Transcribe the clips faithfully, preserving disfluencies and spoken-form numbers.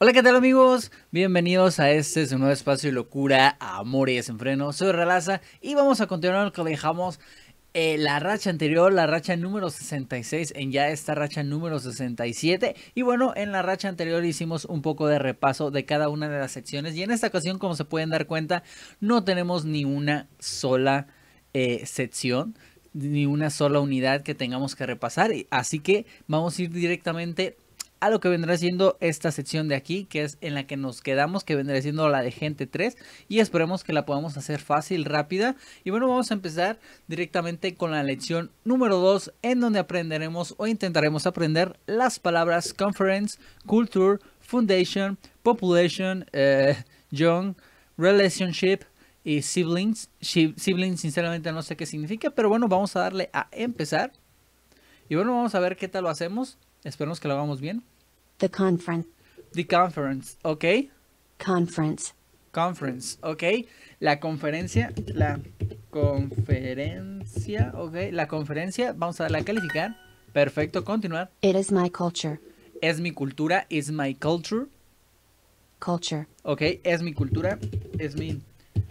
Hola, ¿qué tal amigos? Bienvenidos a este su nuevo espacio de locura, amor y desenfreno. Soy Relaza y vamos a continuar lo que dejamos eh, la racha anterior, la racha número sesenta y seis, en ya esta racha número sesenta y siete. Y bueno, en la racha anterior hicimos un poco de repaso de cada una de las secciones. Y en esta ocasión, como se pueden dar cuenta, no tenemos ni una sola eh, sección, ni una sola unidad que tengamos que repasar. Así que vamos a ir directamente a lo que vendrá siendo esta sección de aquí, que es en la que nos quedamos, que vendrá siendo la de Gente tres, y esperemos que la podamos hacer fácil, rápida. Y bueno, vamos a empezar directamente con la lección número dos, en donde aprenderemos o intentaremos aprender las palabras conference, culture, foundation, population, eh, young, relationship y siblings. Siblings sinceramente no sé qué significa, pero bueno, vamos a darle a empezar. Y bueno, vamos a ver qué tal lo hacemos. Esperemos que lo hagamos bien. The conference. The conference, ok. Conference. Conference, ok. La conferencia, la conferencia, ok. La conferencia, vamos a darle a calificar. Perfecto, continuar. It is my culture. Es mi cultura, is my culture. Culture. Ok, es mi cultura, es mi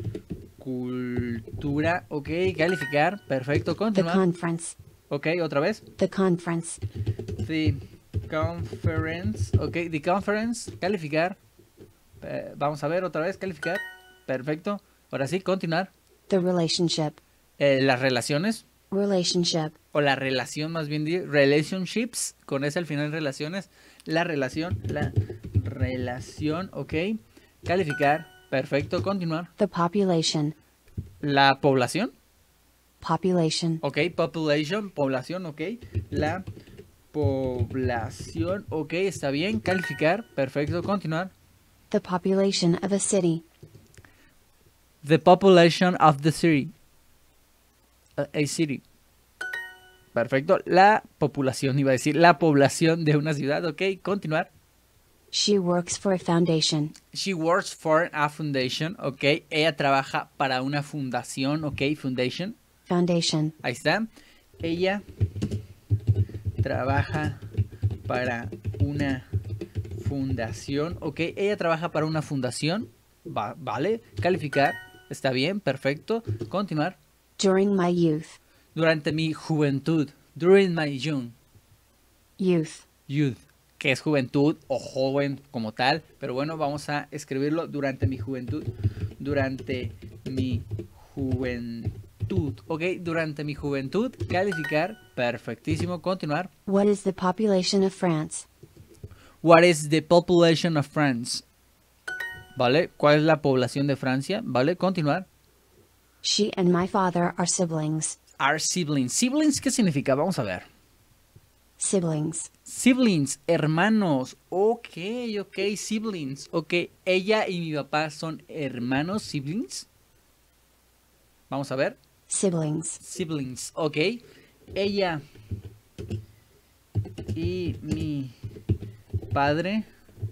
cultura, ok. Calificar, perfecto, The continuar. conference. Ok, otra vez. The conference. The conference, ok, the conference, calificar. Eh, vamos a ver otra vez, calificar. Perfecto. Ahora sí, continuar. The relationship. Eh, las relaciones, Relationship. o la relación más bien, di- relationships, con ese al final relaciones. La relación, la relación, ok. Calificar. Perfecto, continuar. The population. La población, Population. ok. Population, población, ok. La población, ok, está bien. Calificar. Perfecto, continuar. The population of a city. The population of the city. A, a city. Perfecto. La población, iba a decir, la población de una ciudad. Ok, continuar. She works for a foundation. She works for a foundation. Ok, ella trabaja para una fundación. Ok, foundation. Foundation. Ahí está. Ella trabaja para una fundación. Ok, ella trabaja para una fundación. Va, vale. Calificar. Está bien, perfecto. Continuar. During my youth. Durante mi juventud. During my young. Youth. Youth. Que es juventud o joven como tal. Pero bueno, vamos a escribirlo. Durante mi juventud. Durante mi juventud. Ok, durante mi juventud. Calificar. Perfectísimo. Continuar. What is the population of France? What is the population of France? ¿Vale? ¿Cuál es la población de Francia? ¿Vale? Continuar. She and my father are siblings. Are siblings. ¿Siblings qué significa? Vamos a ver. Siblings. Siblings, hermanos. Ok, ok, siblings. Ok, ella y mi papá son hermanos, siblings. Vamos a ver. Siblings. Siblings, ok. Ella y mi padre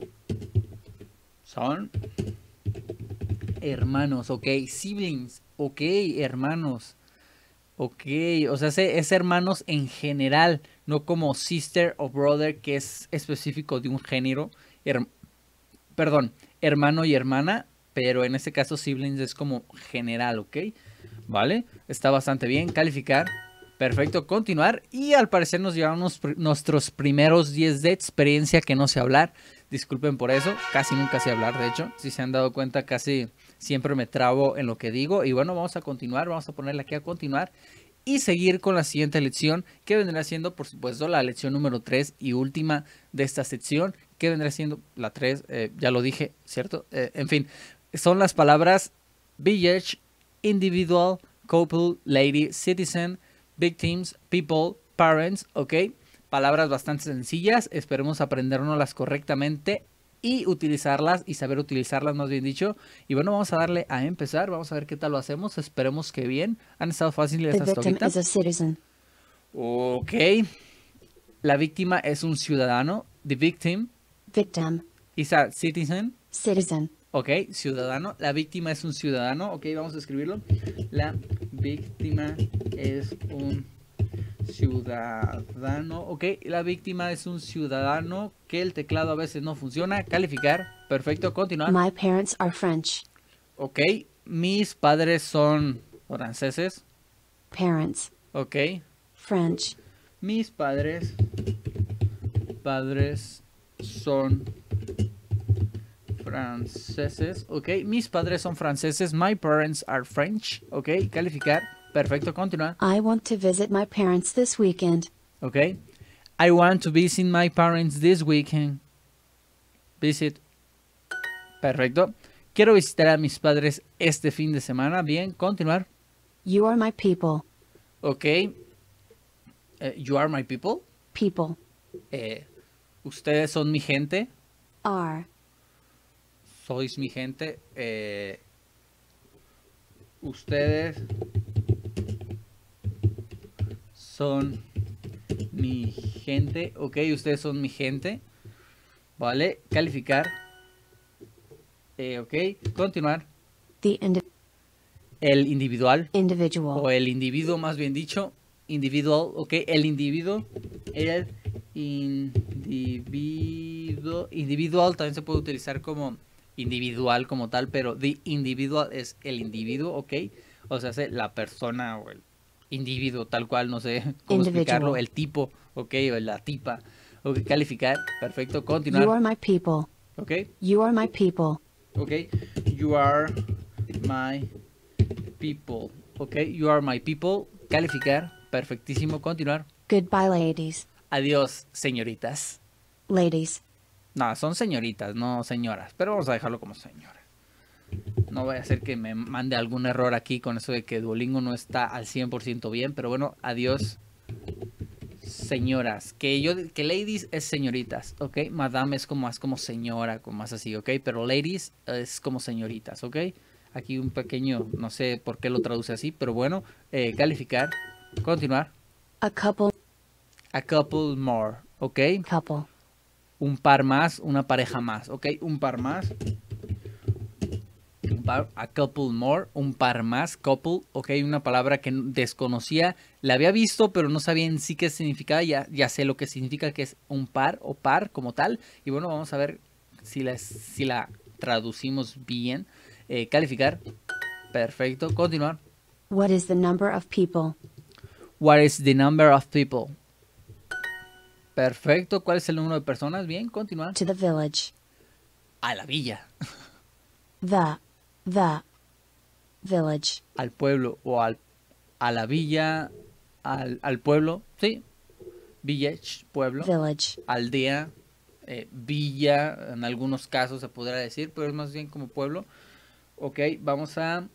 son hermanos, ok. Siblings, ok, hermanos. Ok, o sea, es, es hermanos en general, no como sister o brother, que es específico de un género. Her- perdón, hermano y hermana, pero en este caso siblings es como general, ¿ok? Vale, está bastante bien. Calificar. Perfecto, continuar. Y al parecer nos llevamos pr- nuestros primeros diez de experiencia que no sé hablar. Disculpen por eso, casi nunca sé hablar, de hecho. Si se han dado cuenta, casi siempre me trabo en lo que digo. Y bueno, vamos a continuar, vamos a ponerle aquí a continuar. Y seguir con la siguiente lección, que vendrá siendo, por supuesto, la lección número tres y última de esta sección. Que vendrá siendo la tres, eh, ya lo dije, ¿cierto? Eh, en fin, son las palabras village, individual, couple, lady, citizen, victims, people, parents, ¿ok? Palabras bastante sencillas, esperemos aprendernoslas correctamente y utilizarlas y saber utilizarlas, más bien dicho. Y bueno, vamos a darle a empezar, vamos a ver qué tal lo hacemos, esperemos que bien. Han estado fáciles The hasta victim ahorita. is a citizen. Ok, la víctima es un ciudadano, the victim Victim. is a citizen. Citizen. Ok, ciudadano. La víctima es un ciudadano. Ok, vamos a escribirlo. La víctima es un ciudadano, ok, la víctima es un ciudadano que el teclado a veces no funciona, calificar, perfecto, continuar, My parents are French. ok, mis padres son franceses, Parents. ok, French. mis padres, padres son franceses, ok, mis padres son franceses, my parents are French, ok, calificar, perfecto, continuar, I want to visit my parents this weekend. ok, I want to visit my parents this weekend, visit, perfecto, quiero visitar a mis padres este fin de semana, bien, continuar, You are my people. ok, eh, you are my people, People. eh, ustedes son mi gente, Are. sois mi gente, eh, ustedes son mi gente, ok, ustedes son mi gente, vale, calificar, eh, ok, continuar, The indi- el individual, individual. o el individuo más bien dicho, individual, ok, el individuo, el individuo, individual también se puede utilizar como individual como tal, pero the individual es el individuo, ok, o sea, es la persona o el individuo tal cual, no sé cómo Individual. explicarlo, el tipo, ok, o la tipa, ok, calificar, perfecto, You continuar, are my people. ok, You are my people. ok, you are my people, ok, you are my people, calificar, perfectísimo, continuar, Goodbye, ladies. adiós, señoritas. Ladies. No, son señoritas, no señoras, pero vamos a dejarlo como señora. No vaya a ser que me mande algún error aquí con eso de que Duolingo no está al cien por ciento bien, pero bueno, adiós, señoras. Que yo, que ladies es señoritas, ¿ok? Madame es como más como señora, como más así, ¿ok? Pero ladies es como señoritas, ¿ok? Aquí un pequeño, no sé por qué lo traduce así, pero bueno, eh, calificar, continuar. A couple. A couple more, ¿ok? Couple. Un par más, una pareja más, ¿ok? Un par más. Un par, a couple more, un par más, couple, ¿ok? Una palabra que desconocía, la había visto, pero no sabía en sí qué significaba, ya, ya sé lo que significa, que es un par o par como tal. Y bueno, vamos a ver si la, si la traducimos bien. Eh, calificar, perfecto, continuar. What is the number of people? What is the number of people? Perfecto, ¿cuál es el número de personas? Bien, continuar. To the village. A la villa, The. The. Village. al pueblo o al, a la villa, al, al pueblo, sí, village, pueblo, Village. aldea, eh, villa, en algunos casos se podrá decir, pero es más bien como pueblo. Ok, vamos a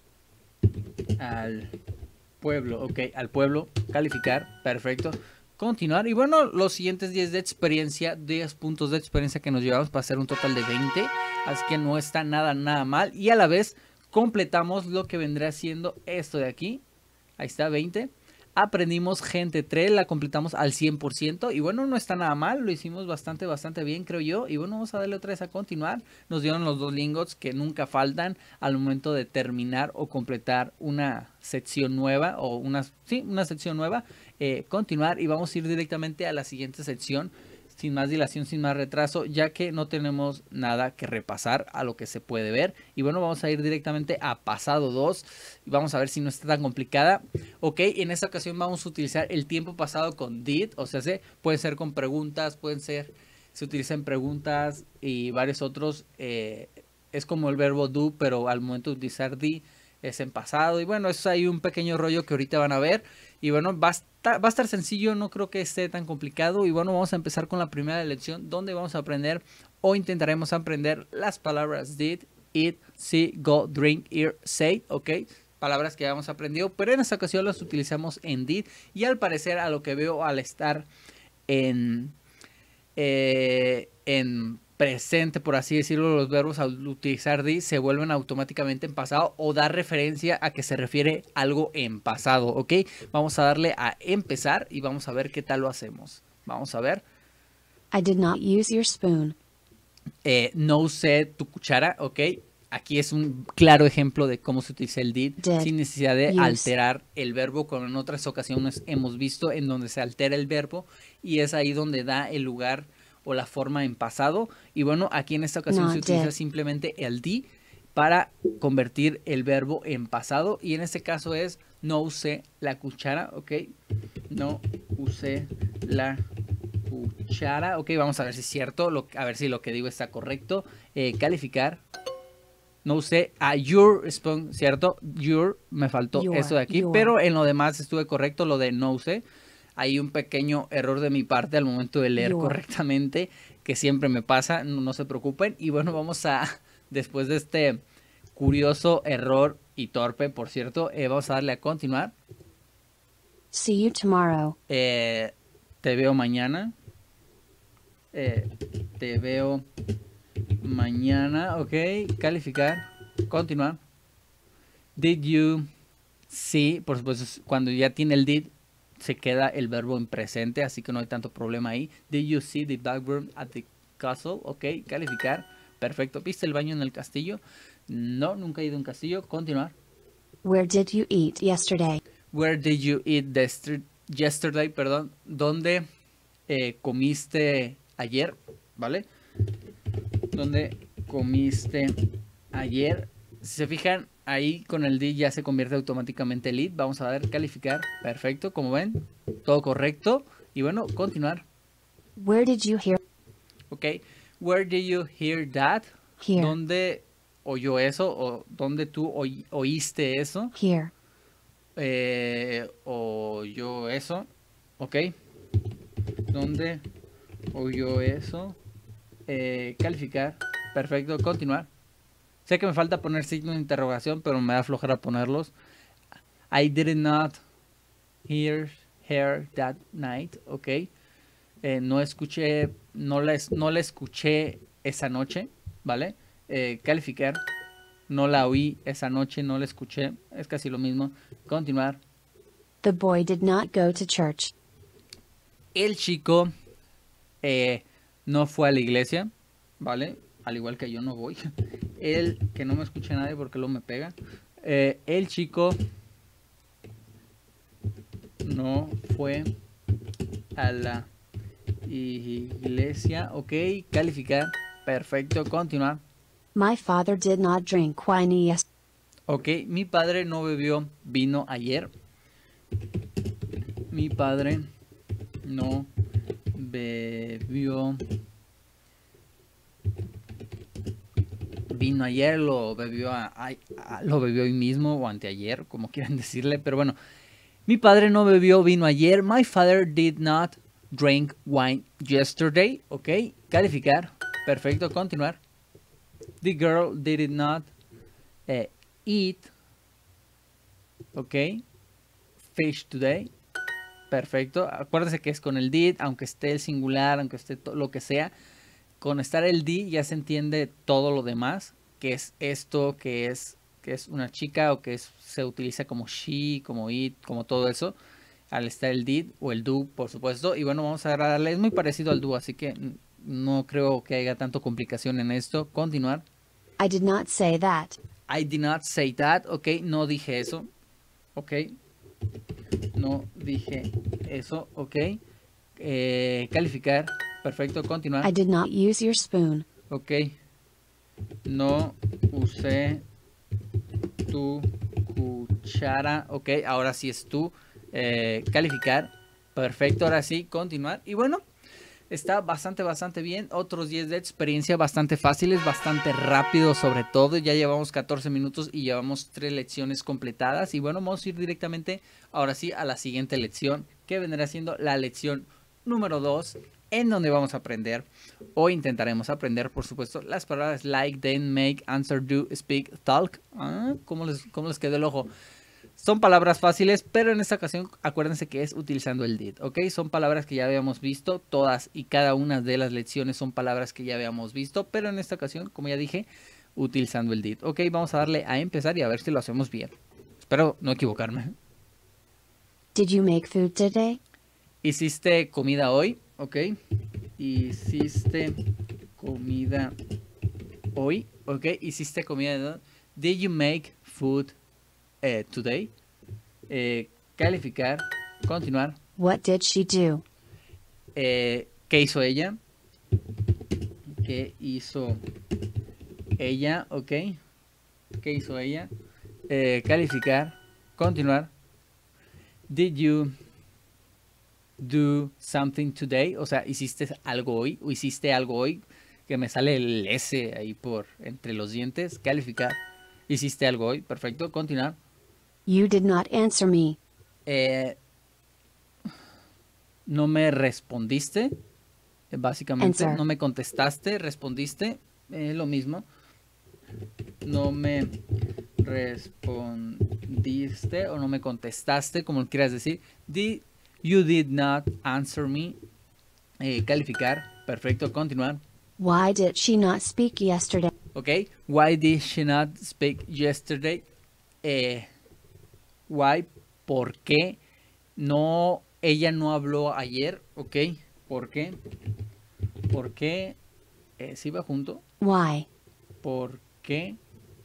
al pueblo, ok, al pueblo, calificar, perfecto, continuar. Y bueno, los siguientes diez de experiencia, diez puntos de experiencia que nos llevamos para hacer un total de veinte, así que no está nada, nada mal. Y a la vez completamos lo que vendrá siendo esto de aquí, ahí está, veinte. Aprendimos gente tres, la completamos al cien por ciento y bueno, no está nada mal, lo hicimos bastante, bastante bien creo yo. Y bueno, vamos a darle otra vez a continuar. Nos dieron los dos lingots que nunca faltan al momento de terminar o completar una sección nueva o una, sí, una sección nueva. Eh, continuar y vamos a ir directamente a la siguiente sección sin más dilación, sin más retraso, ya que no tenemos nada que repasar a lo que se puede ver. Y bueno, vamos a ir directamente a pasado dos y vamos a ver si no está tan complicada. Ok, en esta ocasión vamos a utilizar el tiempo pasado con did, o sea, se, pueden ser con preguntas, pueden ser, se utilizan preguntas y varios otros. Eh, es como el verbo do, pero al momento de utilizar di es en pasado. Y bueno, eso hay un pequeño rollo que ahorita van a ver. Y bueno, va a, estar, va a estar sencillo, no creo que esté tan complicado. Y bueno, vamos a empezar con la primera lección donde vamos a aprender o intentaremos aprender las palabras did, eat, see, go, drink, hear, say, ok. Palabras que habíamos aprendido, pero en esta ocasión las utilizamos en did. Y al parecer, a lo que veo al estar en, eh, en presente, por así decirlo, los verbos al utilizar did se vuelven automáticamente en pasado o dar referencia a que se refiere algo en pasado, ¿ok? Vamos a darle a empezar y vamos a ver qué tal lo hacemos. Vamos a ver. I did not use your spoon. Eh, no usé tu cuchara, ¿ok? aquí es un claro ejemplo de cómo se utiliza el did, Did. sin necesidad de Use. alterar el verbo, como en otras ocasiones hemos visto en donde se altera el verbo y es ahí donde da el lugar o la forma en pasado. Y bueno, aquí en esta ocasión Not se utiliza did. simplemente el di para convertir el verbo en pasado, y en este caso es no usé la cuchara, ok, no usé la cuchara, ok, vamos a ver si es cierto, lo, a ver si lo que digo está correcto. Eh, calificar, no usé a your spoon, cierto, your, me faltó Your, eso de aquí, your. pero en lo demás estuve correcto, lo de no usé. Hay un pequeño error de mi parte al momento de leer Your. correctamente, que siempre me pasa, no, no se preocupen. Y bueno, vamos a, después de este curioso error y torpe, por cierto, eh, vamos a darle a continuar. See you tomorrow. Eh, te veo mañana. Eh, te veo mañana, ok, calificar, continuar. Did you see, por supuesto, cuando ya tiene el did, se queda el verbo en presente, así que no hay tanto problema ahí. Did you see the background at the castle? Ok, calificar, perfecto. ¿Viste el baño en el castillo? No, nunca he ido a un castillo, continuar. Where did you eat yesterday? Where did you eat the yesterday? Perdón, ¿dónde eh, comiste ayer? ¿Vale? ¿Dónde comiste ayer? Si se fijan, ahí con el did ya se convierte automáticamente el it. Vamos a ver, calificar. Perfecto, como ven, todo correcto. Y bueno, continuar. Where did you hear? Ok, where did you hear that? Here. ¿Dónde oyó eso? ¿O dónde tú oí- oíste eso? Here. Eh, oyó eso. Ok. ¿Dónde oyó eso? Eh, calificar. Perfecto, continuar. Sé que me falta poner signo de interrogación, pero me da flojera ponerlos. I did not hear her that night. Ok. Eh, no escuché, no la, es- no la escuché esa noche. ¿Vale? Eh, calificar. No la oí esa noche, no la escuché. Es casi lo mismo. Continuar. The boy did not go to church. El chico eh, no fue a la iglesia, ¿vale? Al igual que yo no voy. El que no me escuche nadie porque luego me pega. Eh, el chico no fue a la iglesia. Ok, calificar. Perfecto, continuar. My father did not drink wine yesterday. Ok, mi padre no bebió vino ayer. Mi padre no bebió vino ayer, lo bebió a- a- a- lo bebió hoy mismo o anteayer, como quieran decirle, pero bueno, mi padre no bebió vino ayer. My father did not drink wine yesterday. Ok, calificar, perfecto, continuar. The girl did not eh, eat, ok, fish today. Perfecto, acuérdense que es con el did, aunque esté el singular, aunque esté to- lo que sea. Con estar el did ya se entiende todo lo demás, que es esto, que es que es una chica, o que es, se utiliza como she, como it, como todo eso. Al estar el did o el do, por supuesto. Y bueno, vamos a darle, es muy parecido al do, así que mm, no creo que haya tanto complicación en esto. Continuar. I did not say that. I did not say that, ok, no dije eso, ok, no dije eso, ok, eh, calificar, perfecto, continuar, I did not use your spoon. ok, no usé tu cuchara, ok, ahora sí es tú, eh, calificar, perfecto, ahora sí, continuar, y bueno, está bastante, bastante bien. Otros diez de experiencia bastante fáciles, bastante rápido sobre todo. Ya llevamos catorce minutos y llevamos tres lecciones completadas. Y bueno, vamos a ir directamente ahora sí a la siguiente lección, que vendrá siendo la lección número dos, en donde vamos a aprender, o intentaremos aprender, por supuesto, las palabras like, then, make, answer, do, speak, talk. Ah, ¿cómo les, cómo les quedó el ojo? Son palabras fáciles, pero en esta ocasión acuérdense que es utilizando el did, ¿ok? Son palabras que ya habíamos visto, todas y cada una de las lecciones son palabras que ya habíamos visto, pero en esta ocasión, como ya dije, utilizando el did, ¿ok? Vamos a darle a empezar y a ver si lo hacemos bien. Espero no equivocarme. Did you make food today? Hiciste comida hoy, ¿ok? Hiciste comida hoy, ok, hiciste comida, ¿no? Did you make food eh, today? Eh, calificar, continuar. What did she do? Eh, ¿Qué hizo ella? ¿Qué hizo ella? Ok. ¿Qué hizo ella? Eh, calificar, continuar. Did you do something today? O sea, ¿hiciste algo hoy? ¿O hiciste algo hoy? Que me sale el S ahí por entre los dientes. Calificar. ¿Hiciste algo hoy? Perfecto. Continuar. You did not answer me. Eh, no me respondiste. eh, Básicamente, Answer. no me contestaste. Respondiste. Es lo mismo. No me respondiste o no me contestaste, como quieras decir. Did, you did not answer me. Eh, calificar. Perfecto. Continuar. Why did she not speak yesterday? Ok. Why did she not speak yesterday? Eh, why, ¿por qué? No, ella no habló ayer. Ok. ¿Por qué? ¿Por qué? Eh, ¿Sí va junto? Why? ¿Por qué?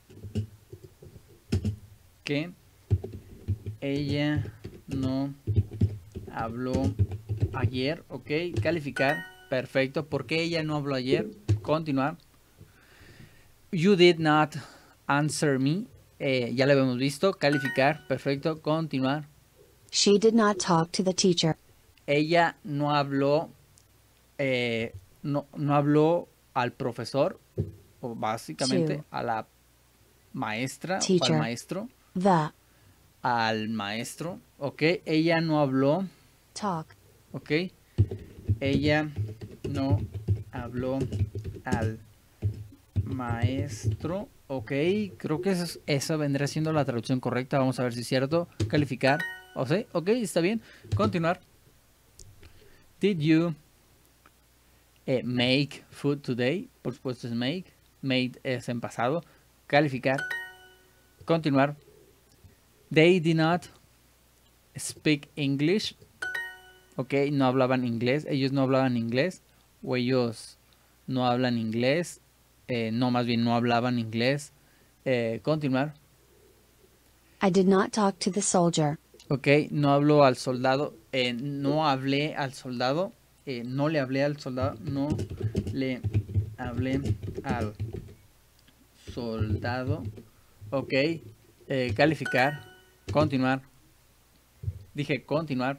Que ella no habló ayer. Ok. Calificar. Perfecto. ¿Por qué ella no habló ayer? Continuar. You did not answer me. Eh, ya lo habíamos visto. Calificar. Perfecto. Continuar. She did not talk to the teacher. Ella no habló. Eh, no, no habló al profesor. O básicamente Two. a la maestra. O al Teacher. maestro. The. Al maestro. Ok. Ella no habló. Talk. Ok. Ella no habló al maestro. Ok. Creo que eso, esa vendría siendo la traducción correcta. Vamos a ver si es cierto. Calificar. O sea, ok, está bien. Continuar. Did you eh, make food today? Por supuesto es make. Made es en pasado. Calificar. Continuar. They did not speak English. Ok, no hablaban inglés. Ellos no hablaban inglés. O ellos no hablan inglés. Eh, no, más bien no hablaban inglés. Eh, continuar. I did not talk to the soldier. Ok, no hablo al soldado. Eh, no hablé al soldado. Eh, no le hablé al soldado. No le hablé al soldado. Ok. Eh, calificar. Continuar. Dije continuar.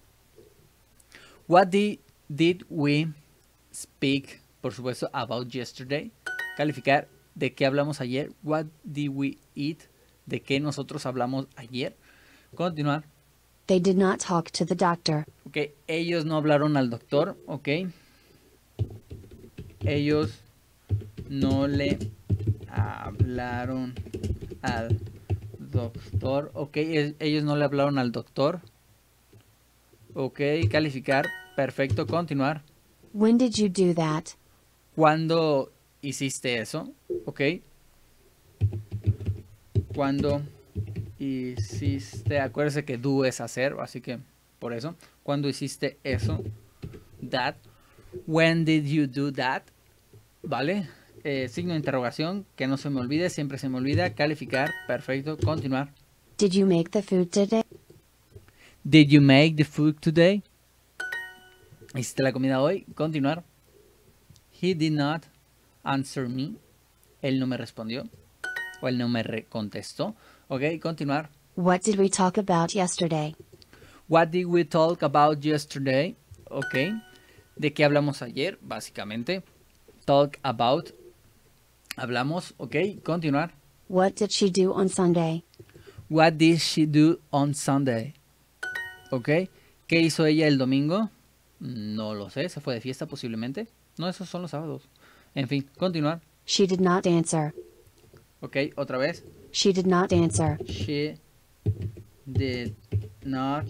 What did, did we speak? Por supuesto, about yesterday. Calificar. ¿De qué hablamos ayer? What did we eat? ¿De qué nosotros hablamos ayer? Continuar. They did not talk to the doctor. Ok, ellos no hablaron al doctor. Ok. Ellos no le hablaron al doctor. Ok, es- ellos no le hablaron al doctor. Ok, calificar. Perfecto, continuar. When did you do that? ¿Cuándo hiciste eso? Ok. ¿Cuándo hiciste? Acuérdese que do es hacer, así que por eso. ¿Cuándo hiciste eso? That. When did you do that? ¿Vale? Eh, signo de interrogación, que no se me olvide, siempre se me olvida. Calificar, perfecto, continuar. Did you make the food today? Did you make the food today? ¿Hiciste la comida hoy? Continuar. He did not answer me. Él no me respondió. O él no me re- contestó. Ok, continuar. What did we talk about yesterday? What did we talk about yesterday? Ok. ¿De qué hablamos ayer? Básicamente. Talk about. Hablamos. Ok, continuar. What did she do on Sunday? What did she do on Sunday? Ok. ¿Qué hizo ella el domingo? No lo sé. ¿Se fue de fiesta posiblemente? No, esos son los sábados. En fin, continuar. She did not answer. Ok, otra vez. She did not answer. She did not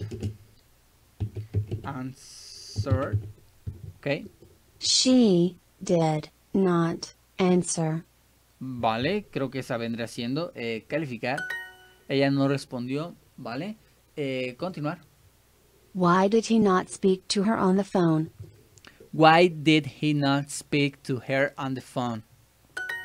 answer. Ok. She did not answer. Vale, creo que esa vendría siendo eh, calificar. Ella no respondió. Vale. Eh, continuar. Why did he not speak to her on the phone? Why did he not speak to her on the phone?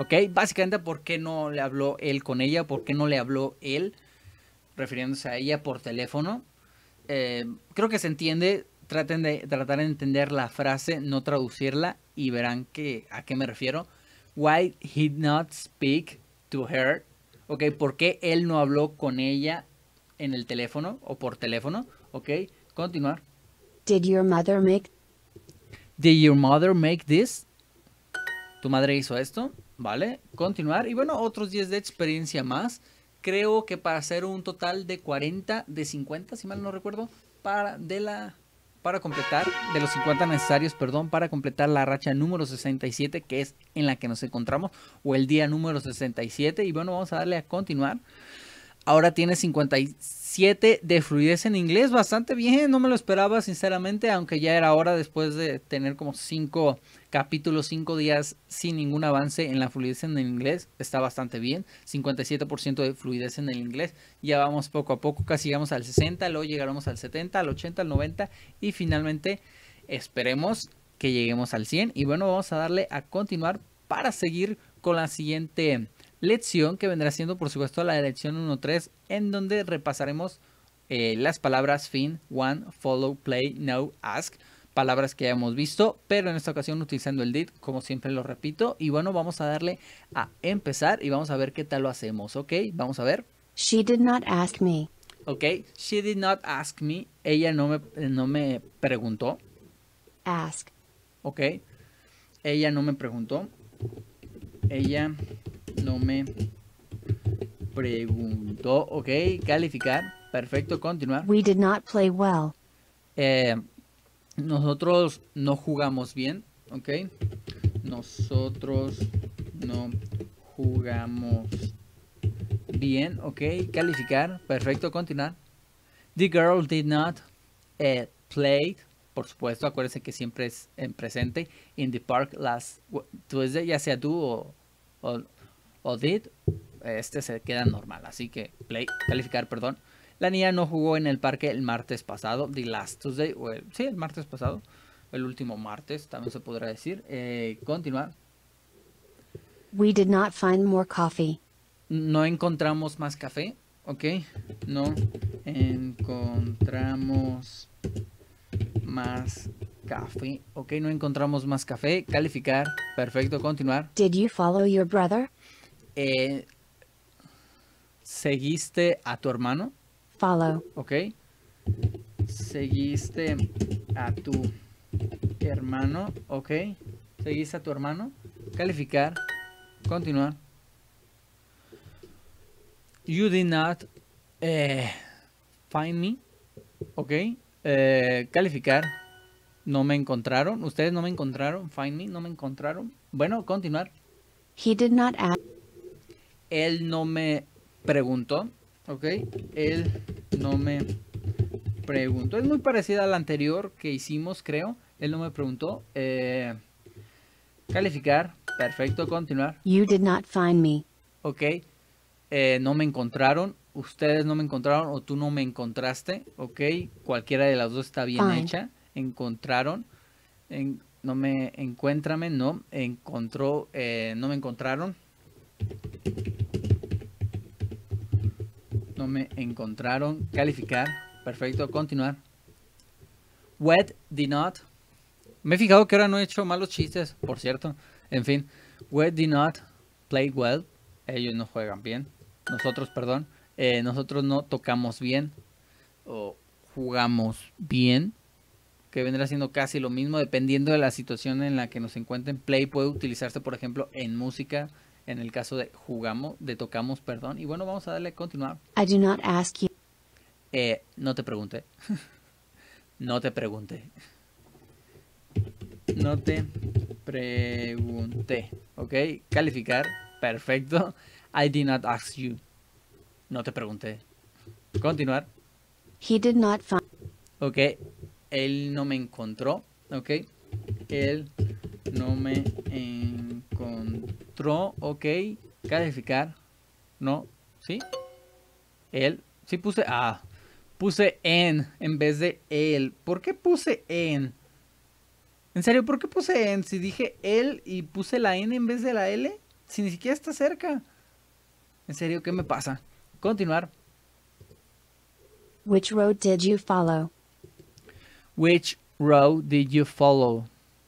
¿Ok? Básicamente, ¿por qué no le habló él con ella? ¿Por qué no le habló él? Refiriéndose a ella por teléfono. Eh, creo que se entiende. Traten de tratar de entender la frase, no traducirla, y verán que, a qué me refiero. Why he not speak to her? Ok, ¿por qué él no habló con ella en el teléfono o por teléfono? Ok, continuar. Did your mother make Did your mother make this? ¿Tu madre hizo esto? Vale, continuar. Y bueno, otros diez de experiencia más. Creo que para hacer un total de cuarenta de cincuenta, si mal no recuerdo, para, de la, para completar, de los cincuenta necesarios, perdón, para completar la racha número sesenta y siete, que es en la que nos encontramos, o el día número sesenta y siete. Y bueno, vamos a darle a continuar. Ahora tiene cincuenta y siete de fluidez en inglés, bastante bien, no me lo esperaba sinceramente, aunque ya era hora después de tener como cinco capítulos, cinco días sin ningún avance en la fluidez en el inglés, está bastante bien, cincuenta y siete por ciento de fluidez en el inglés, ya vamos poco a poco, casi llegamos al sesenta, luego llegaremos al setenta, al ochenta, al noventa y finalmente esperemos que lleguemos al cien. Y bueno, vamos a darle a continuar para seguir con la siguiente lección, que vendrá siendo por supuesto la lección uno tres, en donde repasaremos eh, las palabras fin, one, follow, play, no, ask, palabras que ya hemos visto, pero en esta ocasión utilizando el did, como siempre lo repito. Y bueno, vamos a darle a empezar y vamos a ver qué tal lo hacemos, ¿ok? Vamos a ver. She did not ask me. Ok, she did not ask me, ella no me, no me preguntó. Ask. Ok, ella no me preguntó. Ella no me preguntó. Ok, calificar. Perfecto, continuar. We did not play well. Eh, nosotros no jugamos bien. Ok, nosotros no jugamos bien. Ok, calificar. Perfecto, continuar. The girl did not eh, play. Por supuesto, acuérdense que siempre es en presente. In the park last Tuesday, ya sea tú o, o, o did, este se queda normal. Así que play, calificar, perdón. La niña no jugó en el parque el martes pasado. The last Tuesday, o el, sí, el martes pasado. El último martes, también se podrá decir. Eh, continuar. We did not find more coffee. No encontramos más café. Ok. No encontramos más café. Ok, no encontramos más café. Calificar. Perfecto, continuar. Did you follow your brother? Eh, ¿Seguiste a tu hermano? Follow. Ok. ¿Seguiste a tu hermano? Ok. ¿Seguiste a tu hermano? Calificar. Continuar. You did not eh, find me. Ok. Eh, calificar. No me encontraron. Ustedes no me encontraron. Find me. No me encontraron. Bueno, continuar. He did not ask. Él no me preguntó. Ok. Él no me preguntó. Es muy parecida a la anterior que hicimos, creo. Él no me preguntó. Eh, calificar. Perfecto. Continuar. You did not find me. Ok. Eh, no me encontraron. Ustedes no me encontraron o tú no me encontraste. Ok. Cualquiera de las dos está bien Fine. hecha. Encontraron. En, no me encuéntrame. No. Encontró. Eh, no me encontraron. No me encontraron. Calificar. Perfecto. Continuar. Wet did not. Me he fijado que ahora no he hecho malos chistes, por cierto. En fin. Wet did not play well. Ellos no juegan bien. Nosotros, perdón. Eh, nosotros no tocamos bien. O jugamos bien. Que vendrá siendo casi lo mismo. Dependiendo de la situación en la que nos encuentren. Play puede utilizarse, por ejemplo, en música. En el caso de jugamos, de tocamos, perdón. Y bueno, vamos a darle a continuar. I do not ask you. Eh, no te pregunté. No te pregunté. No te pregunté. Ok, calificar. Perfecto. I did not ask you. No te pregunté. Continuar. He did not find. Ok, él no me encontró. Ok, él no me encontró. Ok, calificar. No, ¿sí? Él, sí puse, ah, puse en en vez de él. ¿Por qué puse en? En serio, ¿por qué puse en? Si dije él y puse la N en vez de la L. Si ni siquiera está cerca. En serio, ¿qué me pasa? Continuar. Which road did you follow? Which road did you follow?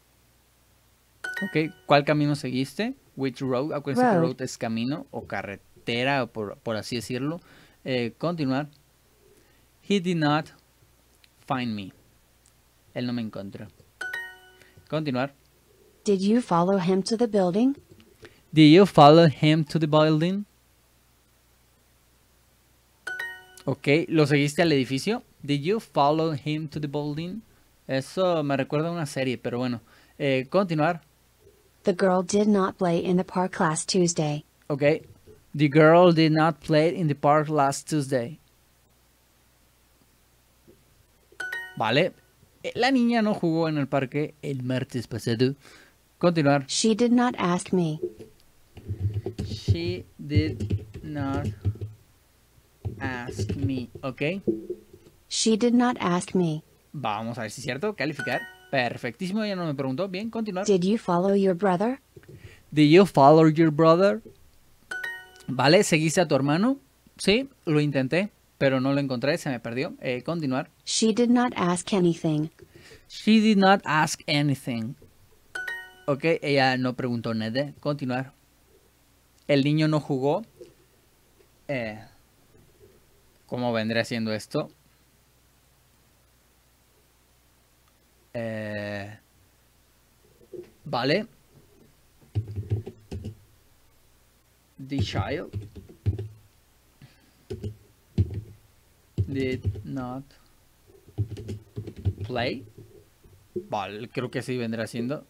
Ok, ¿cuál camino seguiste? Which road? Acuérdense que Road. road es camino o carretera, por, por así decirlo. Eh, continuar. He did not find me. Él no me encontró. Continuar. Did you follow him to the building? Did you follow him to the building? Ok, ¿lo seguiste al edificio? Did you follow him to the building? Eso me recuerda a una serie, pero bueno. Eh, continuar. The girl did not play in the park last Tuesday. Ok. The girl did not play in the park last Tuesday. Vale. Eh, La niña no jugó en el parque el martes pasado. Continuar. She did not ask me. She did not ask me. Ok. She did not ask me. Vamos a ver si es cierto. Calificar. Perfectísimo. Ya no me preguntó. Bien, continuar. Did you follow your brother? Did you follow your brother? Vale, ¿seguiste a tu hermano? Sí, lo intenté, pero no lo encontré, se me perdió. Eh, continuar. She did not ask anything. She did not ask anything. Ok, ella no preguntó nada. Continuar. El niño no jugó. Eh, ¿Cómo vendría siendo esto? Eh, vale. The child did not play. Vale, creo que sí vendrá siendo.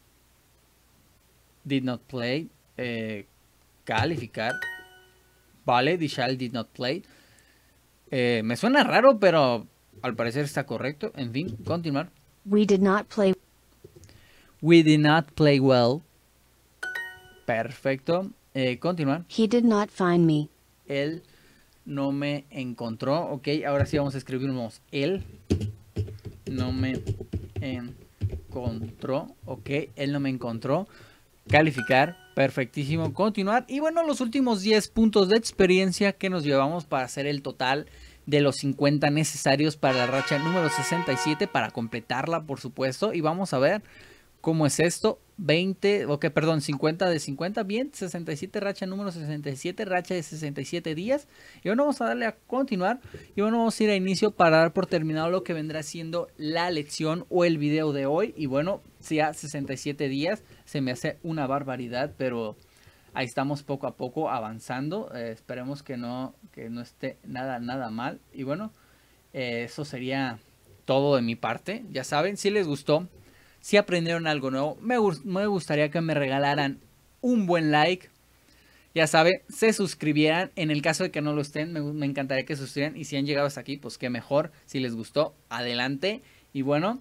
Did not play. Eh, calificar. Vale, the child did not play. Eh, me suena raro, pero al parecer está correcto. En fin, continuar. We did not play. We did not play well. Perfecto. Eh, continuar. He did not find me. Él no me encontró. Ok, ahora sí vamos a escribirnos. Él no me encontró. Ok, él no me encontró. Calificar. Perfectísimo. Continuar. Y bueno, los últimos diez puntos de experiencia que nos llevamos para hacer el total de los cincuenta necesarios para la racha número sesenta y siete. Para completarla, por supuesto. Y vamos a ver cómo es esto. veinte, ok, perdón, cincuenta de cincuenta, bien, sesenta y siete, racha número sesenta y siete, racha de sesenta y siete días. Y bueno, vamos a darle a continuar. Y bueno, vamos a ir a inicio para dar por terminado lo que vendrá siendo la lección o el video de hoy. Y bueno, si a sesenta y siete días se me hace una barbaridad, pero ahí estamos poco a poco avanzando. Eh, esperemos que no, que no esté nada, nada mal. Y bueno, eh, eso sería todo de mi parte. Ya saben, si les gustó, si aprendieron algo nuevo, me, me gustaría que me regalaran un buen like. Ya saben, se suscribieran. En el caso de que no lo estén, me, me encantaría que se suscribieran. Y si han llegado hasta aquí, pues qué mejor. Si les gustó, adelante. Y bueno,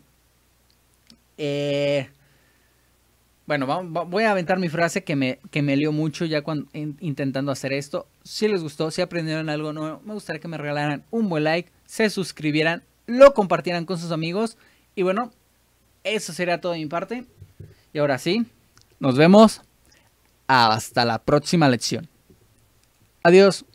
eh, bueno, va, va, voy a aventar mi frase que me, que me lió mucho ya cuando, in, intentando hacer esto. Si les gustó, si aprendieron algo nuevo, me gustaría que me regalaran un buen like, se suscribieran, lo compartieran con sus amigos. Y bueno, eso sería todo de mi parte. Y ahora sí, nos vemos hasta la próxima lección. Adiós.